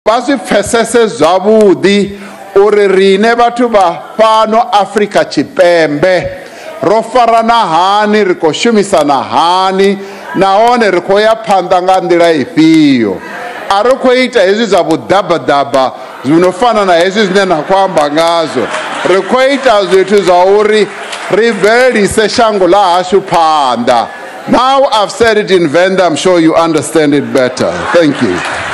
ba swi pfesese zwavhuḓi uri rine vhathu vha fhano Afrika Tshipembe ro farana hani, ri khou shumisana hani, nahone ri khou ya phanḓa nga nḓila ifhio. A ri khou ita hezwi zwa vhuḓabaḓaba zwi no fana na hezwi zwine na khou amba ngazwo. Ri khou ita zwithu zwa uri ri bvelelise shango ḽa hashu phanḓa. Now I've said it in Venda, I'm sure you understand it better. Thank you.